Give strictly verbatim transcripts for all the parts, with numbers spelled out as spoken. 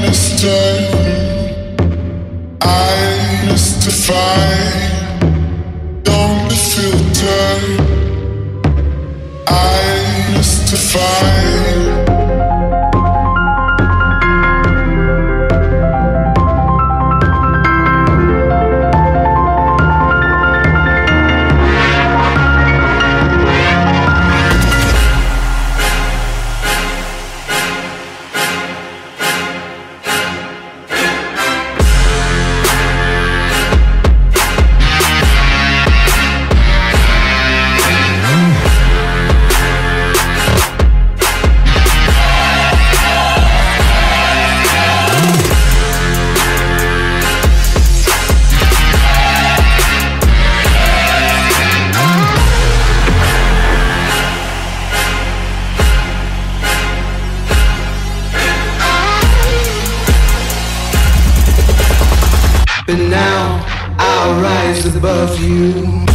But now I'll rise above you.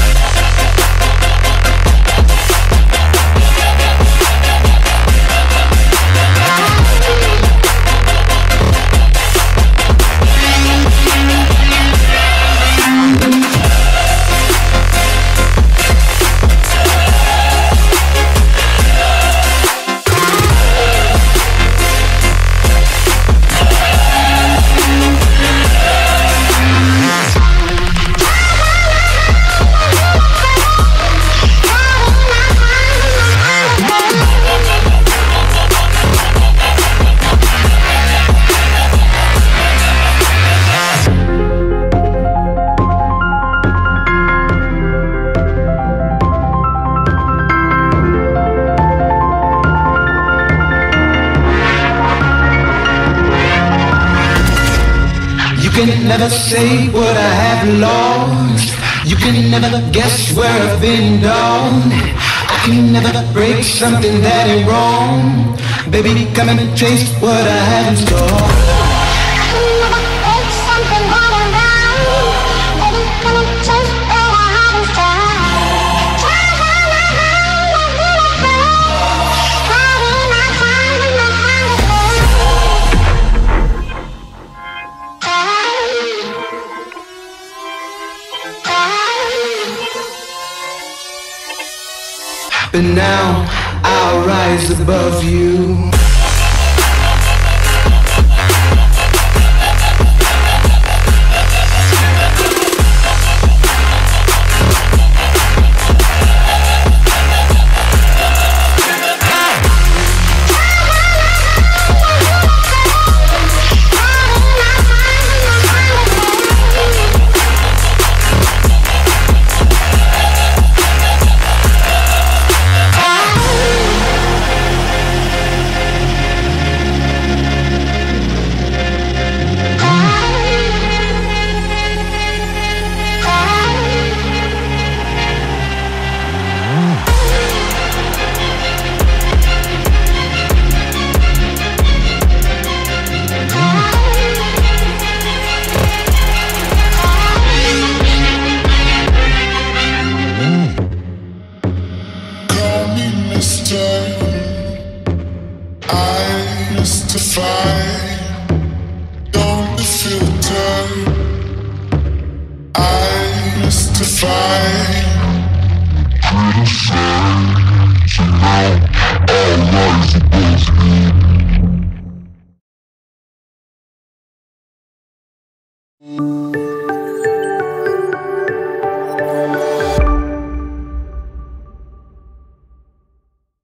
You can never say what I have lost. You can never guess where I've been down. I can never break something that ain't wrong. Baby, come and taste what I have in store. But now I'll rise above you. I mystify, don't be filtered. I mystify. Criticize, so now I'll rise